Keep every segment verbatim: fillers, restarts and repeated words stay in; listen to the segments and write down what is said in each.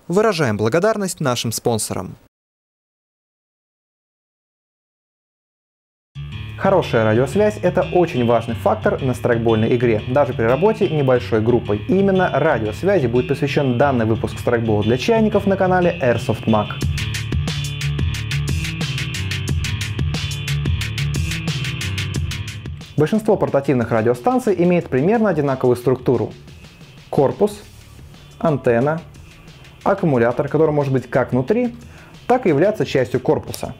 Выражаем благодарность нашим спонсорам. Хорошая радиосвязь – это очень важный фактор на страйкбольной игре, даже при работе небольшой группой. И именно радиосвязи будет посвящен данный выпуск страйкбола для чайников на канале Airsoft Mag. Большинство портативных радиостанций имеет примерно одинаковую структуру. Корпус, антенна, аккумулятор, который может быть как внутри, так и являться частью корпуса.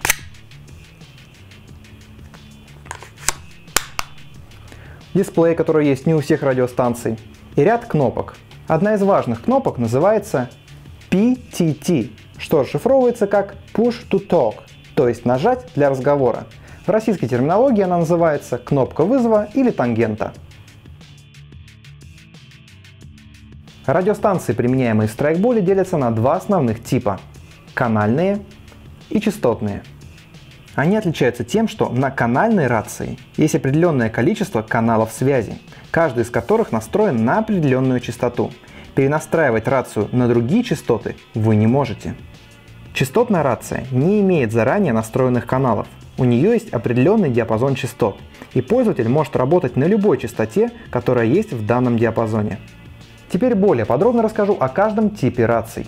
Дисплей, который есть не у всех радиостанций, и ряд кнопок. Одна из важных кнопок называется пи ти ти, что расшифровывается как Push to Talk, то есть нажать для разговора. В российской терминологии она называется кнопка вызова или тангента. Радиостанции, применяемые в страйкболе, делятся на два основных типа – канальные и частотные. Они отличаются тем, что на канальной рации есть определенное количество каналов связи, каждый из которых настроен на определенную частоту. Перенастраивать рацию на другие частоты вы не можете. Частотная рация не имеет заранее настроенных каналов. У нее есть определенный диапазон частот, и пользователь может работать на любой частоте, которая есть в данном диапазоне. Теперь более подробно расскажу о каждом типе раций.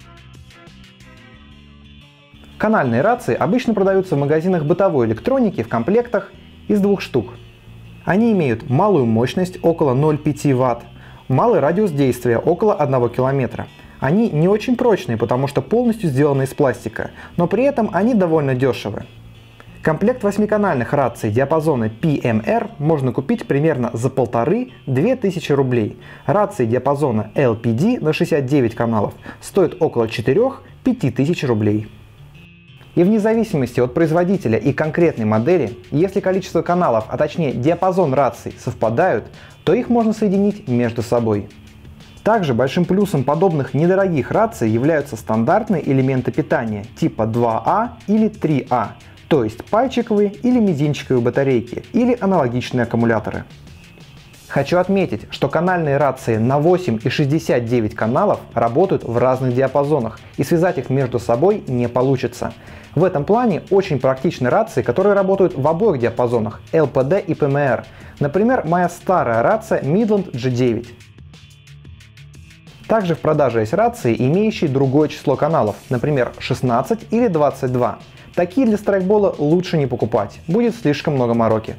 Канальные рации обычно продаются в магазинах бытовой электроники в комплектах из двух штук. Они имеют малую мощность около ноль целых пять десятых ватт, малый радиус действия около одного километра. Они не очень прочные, потому что полностью сделаны из пластика, но при этом они довольно дешевы. Комплект восьмиканальных раций диапазона пи эм эр можно купить примерно за полторы-две тысячи рублей. Рации диапазона эл пи ди на шестьдесят девять каналов стоят около четырёх-пяти тысяч рублей. И вне зависимости от производителя и конкретной модели, если количество каналов, а точнее диапазон раций совпадают, то их можно соединить между собой. Также большим плюсом подобных недорогих раций являются стандартные элементы питания типа два а или три а, то есть пальчиковые или мизинчиковые батарейки или аналогичные аккумуляторы. Хочу отметить, что канальные рации на восемь и шестьдесят девять каналов работают в разных диапазонах, и связать их между собой не получится. В этом плане очень практичны рации, которые работают в обоих диапазонах эл пи ди и пи эм эр. Например, моя старая рация Midland джи девять. Также в продаже есть рации, имеющие другое число каналов, например, шестнадцать или двадцать два. Такие для страйкбола лучше не покупать, будет слишком много мороки.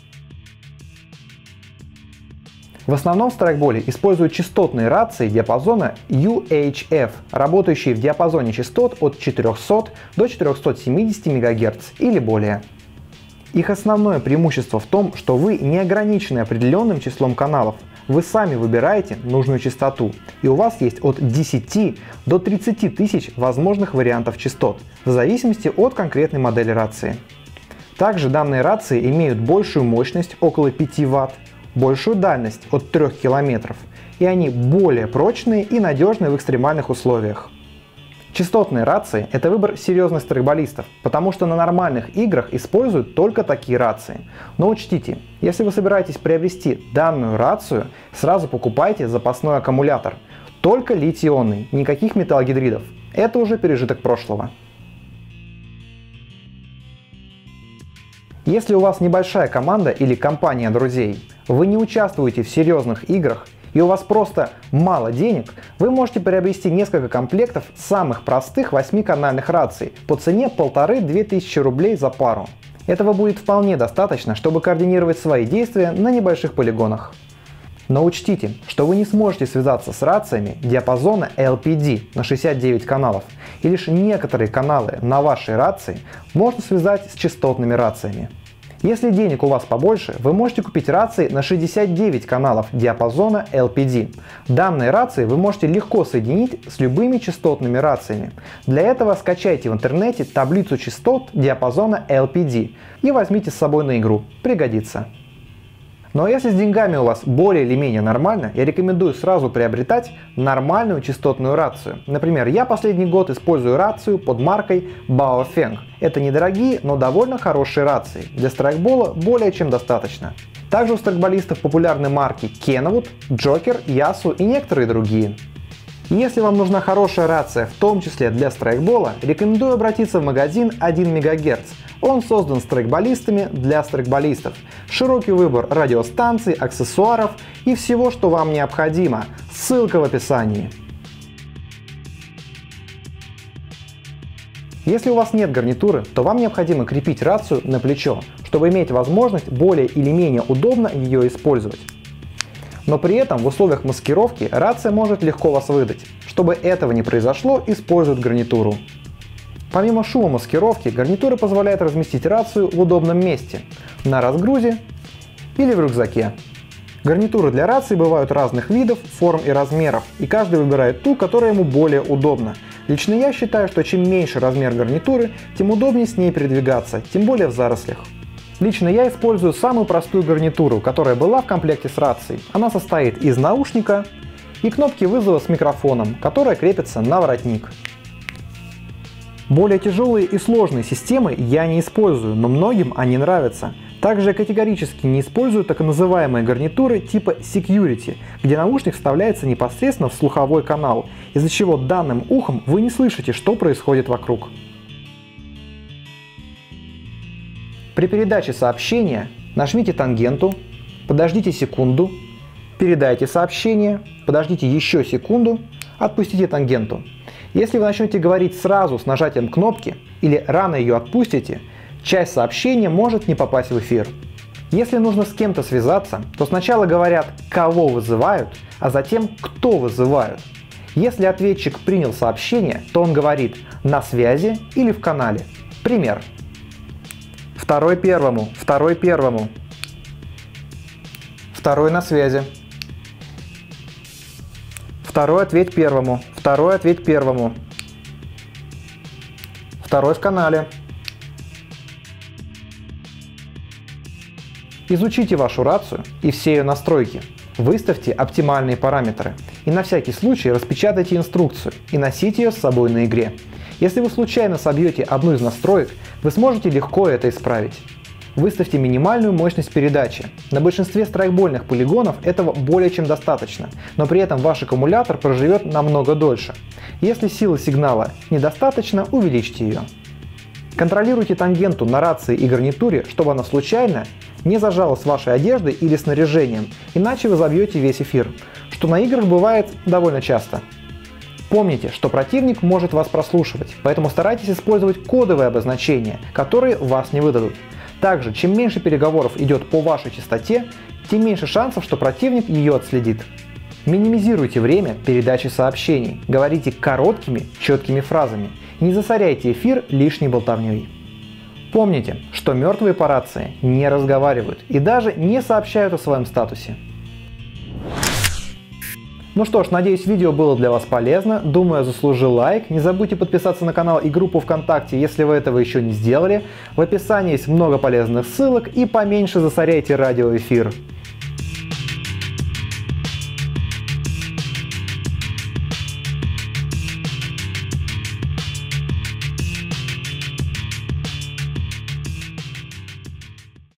В основном в страйкболе используют частотные рации диапазона ю эйч эф, работающие в диапазоне частот от четырёхсот до четырёхсот семидесяти мегагерц или более. Их основное преимущество в том, что вы не ограничены определенным числом каналов. Вы сами выбираете нужную частоту, и у вас есть от десяти до тридцати тысяч возможных вариантов частот, в зависимости от конкретной модели рации. Также данные рации имеют большую мощность, около пяти ватт, большую дальность от трёх километров, и они более прочные и надежные в экстремальных условиях. Частотные рации – это выбор серьезных страйкболистов, потому что на нормальных играх используют только такие рации. Но учтите, если вы собираетесь приобрести данную рацию, сразу покупайте запасной аккумулятор. Только литий-ионный, никаких металлогидридов. Это уже пережиток прошлого. Если у вас небольшая команда или компания друзей, вы не участвуете в серьезных играх и у вас просто мало денег, вы можете приобрести несколько комплектов самых простых восьмиканальных раций по цене полторы-две тысячи рублей за пару. Этого будет вполне достаточно, чтобы координировать свои действия на небольших полигонах. Но учтите, что вы не сможете связаться с рациями диапазона эл пи ди на шестьдесят девять каналов, и лишь некоторые каналы на вашей рации можно связать с частотными рациями. Если денег у вас побольше, вы можете купить рации на шестьдесят девять каналов диапазона эл пи ди. Данные рации вы можете легко соединить с любыми частотными рациями. Для этого скачайте в интернете таблицу частот диапазона эл пи ди и возьмите с собой на игру, пригодится. Но если с деньгами у вас более или менее нормально, я рекомендую сразу приобретать нормальную частотную рацию. Например, я последний год использую рацию под маркой Baofeng. Это недорогие, но довольно хорошие рации. Для страйкбола более чем достаточно. Также у страйкболистов популярны марки Kenwood, Joker, Yasu и некоторые другие. Если вам нужна хорошая рация, в том числе для страйкбола, рекомендую обратиться в магазин один мегагерц. Он создан страйкболистами для страйкболистов. Широкий выбор радиостанций, аксессуаров и всего, что вам необходимо. Ссылка в описании. Если у вас нет гарнитуры, то вам необходимо крепить рацию на плечо, чтобы иметь возможность более или менее удобно ее использовать. Но при этом в условиях маскировки рация может легко вас выдать. Чтобы этого не произошло, используют гарнитуру. Помимо шума маскировки, гарнитура позволяет разместить рацию в удобном месте – на разгрузе или в рюкзаке. Гарнитуры для рации бывают разных видов, форм и размеров, и каждый выбирает ту, которая ему более удобна. Лично я считаю, что чем меньше размер гарнитуры, тем удобнее с ней передвигаться, тем более в зарослях. Лично я использую самую простую гарнитуру, которая была в комплекте с рацией. Она состоит из наушника и кнопки вызова с микрофоном, которая крепится на воротник. Более тяжелые и сложные системы я не использую, но многим они нравятся. Также я категорически не использую так называемые гарнитуры типа Security, где наушник вставляется непосредственно в слуховой канал, из-за чего данным ухом вы не слышите, что происходит вокруг. При передаче сообщения нажмите тангенту, подождите секунду, передайте сообщение, подождите еще секунду, отпустите тангенту. Если вы начнете говорить сразу с нажатием кнопки или рано ее отпустите, часть сообщения может не попасть в эфир. Если нужно с кем-то связаться, то сначала говорят, кого вызывают, а затем кто вызывают. Если ответчик принял сообщение, то он говорит «на связи» или «в канале». Пример. Второй первому, второй первому. Второй на связи. Второй ответь первому, второй ответь первому. Второй в канале. Изучите вашу рацию и все ее настройки. Выставьте оптимальные параметры. И на всякий случай распечатайте инструкцию и носите ее с собой на игре. Если вы случайно собьете одну из настроек, вы сможете легко это исправить. Выставьте минимальную мощность передачи. На большинстве страйкбольных полигонов этого более чем достаточно, но при этом ваш аккумулятор проживет намного дольше. Если силы сигнала недостаточно, увеличьте ее. Контролируйте тангенту на рации и гарнитуре, чтобы она случайно не зажала с вашей одеждой или снаряжением, иначе вы забьете весь эфир, что на играх бывает довольно часто. Помните, что противник может вас прослушивать, поэтому старайтесь использовать кодовые обозначения, которые вас не выдадут. Также, чем меньше переговоров идет по вашей частоте, тем меньше шансов, что противник ее отследит. Минимизируйте время передачи сообщений, говорите короткими, четкими фразами, не засоряйте эфир лишней болтовней. Помните, что мертвые по рации не разговаривают и даже не сообщают о своем статусе. Ну что ж, надеюсь, видео было для вас полезно, думаю, заслужил лайк. Не забудьте подписаться на канал и группу ВКонтакте, если вы этого еще не сделали. В описании есть много полезных ссылок и поменьше засоряйте радиоэфир.